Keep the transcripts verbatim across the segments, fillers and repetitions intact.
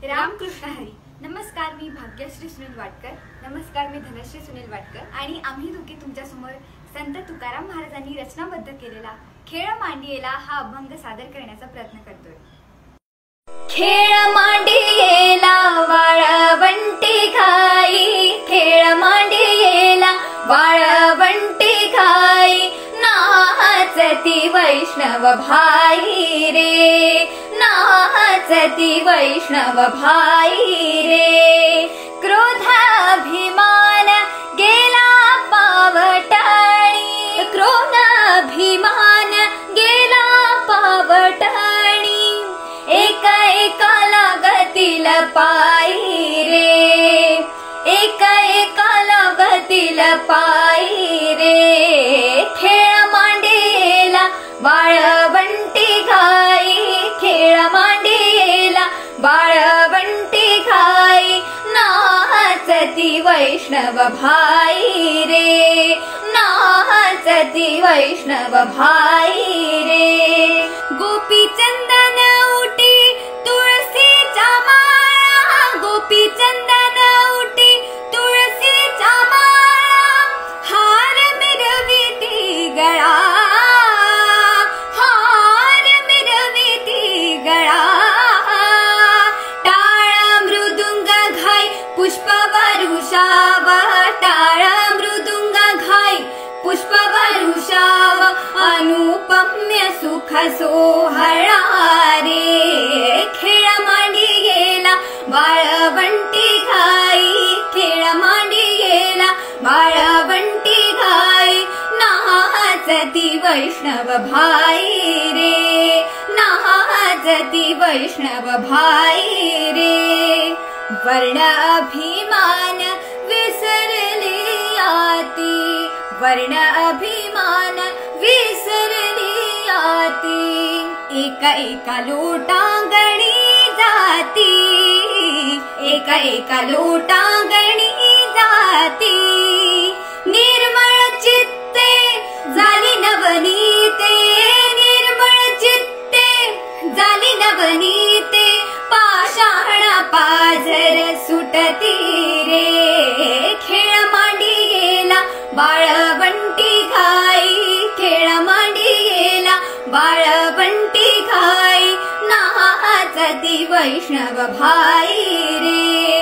रामकृष्ण हरी. नमस्कार, मी भाग्यश्री सुनील वाटकर. नमस्कार, मी धनश्री सुनील वाटकर. आणि आम्ही दोघे तुमच्या समोर संत तुकाराम महाराजांनी रचनाबद्ध केलेला खेळ मांडियेला हा अभंग सादर करण्याचा प्रयत्न करतोय. खेळ मांडियेला वाळवंटी खाई, खेळ मांडियेला वाळवंटी खाई, नाचती वैष्णव भाई रे, नाचती वैष्णव भाई रे. क्रोधाभिमान गेला पावटाणी, क्रोधाभिमान गेला पावटाणी, एका एकाला गतील पायी रे, एका एकाला गतील पायी रे. खेळ मांडियेला वाळवंटी खाई, खेळ मांडियेला वाळवंटी खाई, नाचती वैष्णव भाई रे, नाचती वैष्णव भाई रे. गोपी चंदन उटी तुळशीच्या माळा, गोपी चंदन उटी तुळशीच्या माळा, हार मिरविती गळा, हार मिरविती गळा. टाळ मृदुंग घाई पुष्प वरुषाव, टाळ मृदुंग घाई पुष्प वरुषाव, अनुपम्य सुख सोहळा रे. खेळ मांडियेला वाळवंटी खाई, खेळ मांडियेला वाळवंटी खाई, नाचती वैष्णव भाई रे, नाचती वैष्णव भाई रे. वर्ण अभिमान विसरली आती, वर्ण अभिमान विसरली आती, एका एका लोटांगणी जाती, एका एका लोटांगणी जाती. निर्मळ चित्ते झाली नवनीते, निर्मळ चित्ते झाली नवनीते, पाषाण पाझर सुटती रे. खेळ मांडियेला वाळवंटी खाई, खेळ मांडियेला वाळवंटी खाई, नाचती वैष्णव भाई रे,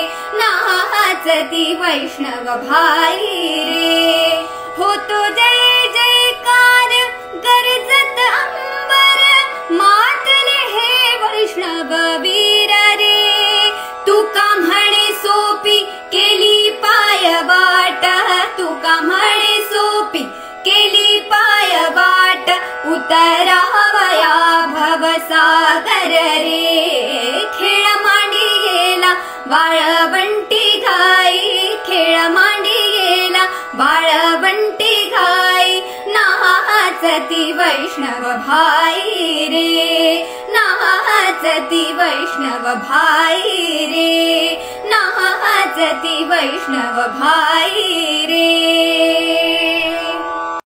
नाचती वैष्णव भाई रे. होतो जय जयकार गरजत अंबर, मातले हे वैष्णव वीर रे. तुका म्हणे सोपी केली पाय वाट, तुका म्हणे सोपी केली पाय वाट, उतरावया भवसागर रे. खेळ मांडियेला वाळवंटी खाई, खेळ मांडियेला वाळवंटी खाई, नाचती वैष्णव भाई रे, नाचती वैष्णव भाई रे, नाचती वैष्णव भाई रे.